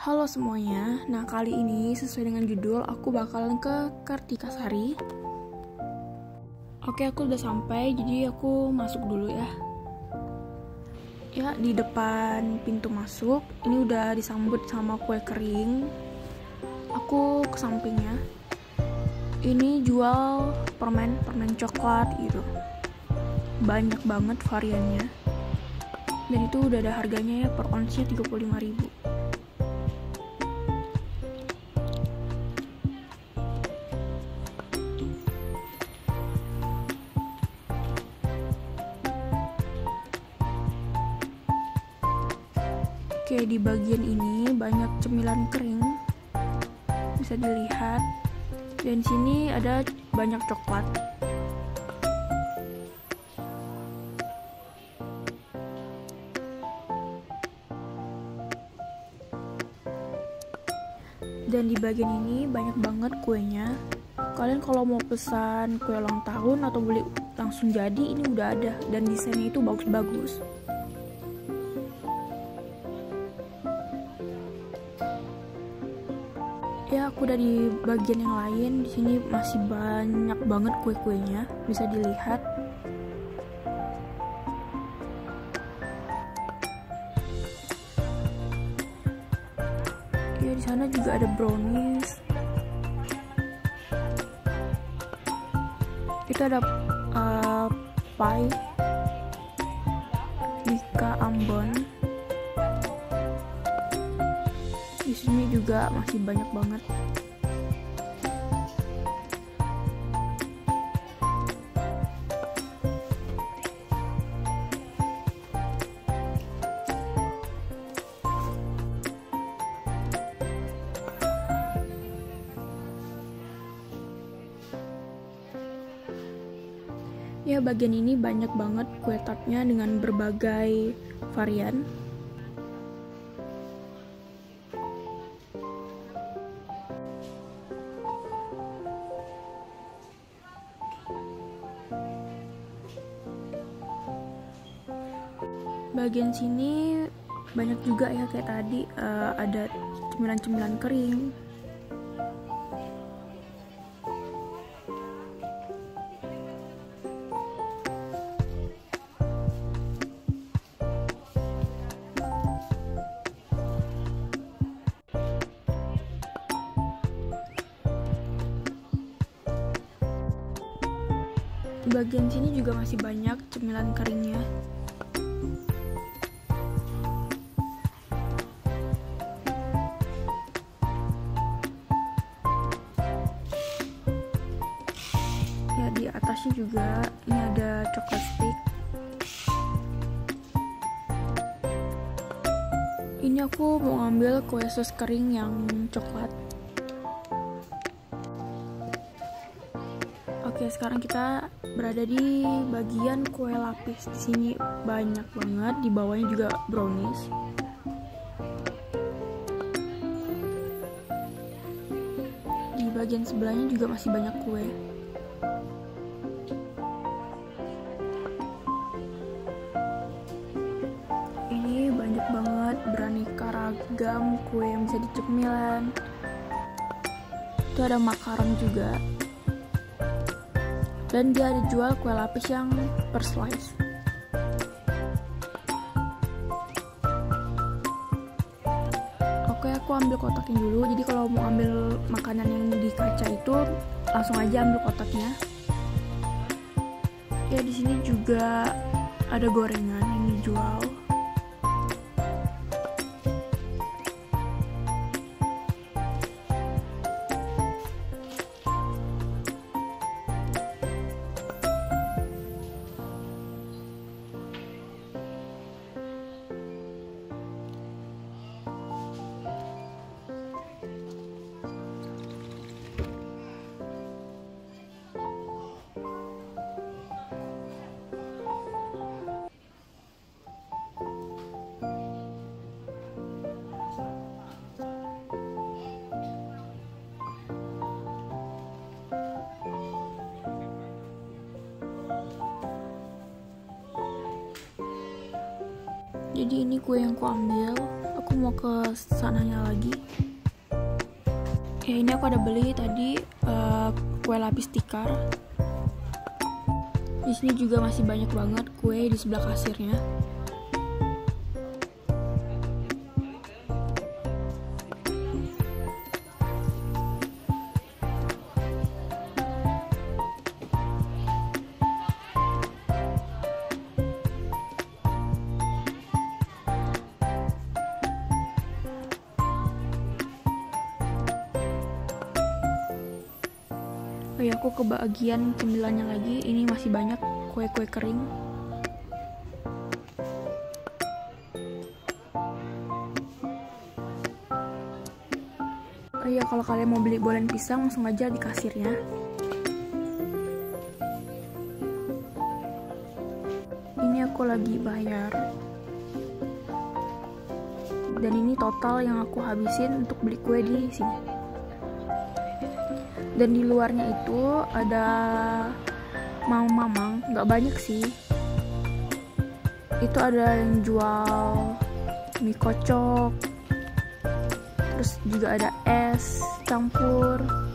Halo semuanya, nah kali ini sesuai dengan judul aku bakalan ke Kartikasari. Oke, aku udah sampai, jadi aku masuk dulu ya. Ya, di depan pintu masuk, ini udah disambut sama kue kering. Aku ke sampingnya. Ini jual permen coklat gitu. Banyak banget variannya. Dan itu udah ada harganya ya, per onsnya 35.000. Oke, di bagian ini banyak cemilan kering, bisa dilihat. Dan sini ada banyak coklat. Dan di bagian ini banyak banget kuenya. Kalian kalau mau pesan kue ulang tahun atau beli langsung jadi, ini udah ada. Dan desainnya itu bagus-bagus. Ya, aku udah di bagian yang lain. Di sini masih banyak banget kue-kuenya, bisa dilihat. Ya, di sana juga ada brownies. Itu ada pie Dika Ambon. Di sini juga masih banyak banget. Ya, bagian ini banyak banget kue tartnya dengan berbagai varian. Bagian sini banyak juga ya, kayak tadi ada cemilan-cemilan kering. Di bagian sini juga masih banyak cemilan keringnya. Ya, di atasnya juga ini ada coklat stick. Ini aku mau ngambil kue sus kering yang coklat. Oke, sekarang kita berada di bagian kue lapis. Di sini banyak banget, di bawahnya juga brownies. Di bagian sebelahnya juga masih banyak kue. Ini banyak banget beraneka ragam kue yang bisa dicemilan. Itu ada makaron juga. Dan dia ada jual kue lapis yang per slice. Oke, aku ambil kotaknya dulu. Jadi kalau mau ambil makanan yang di kaca itu langsung aja ambil kotaknya. Ya, di sini juga ada gorengan yang dijual. Jadi ini kue yang aku ambil. Aku mau ke sananya lagi. Ya ini aku ada beli tadi kue lapis tikar. Di sini juga masih banyak banget kue di sebelah kasirnya. Oh ya, aku ke bagian cemilannya lagi. Ini masih banyak kue-kue kering. Oh ya, kalau kalian mau beli bolen pisang langsung aja di kasirnya. Ini aku lagi bayar. Dan ini total yang aku habisin untuk beli kue di sini. Dan di luarnya itu ada mamang, nggak banyak sih. Itu ada yang jual mie kocok, terus juga ada es campur,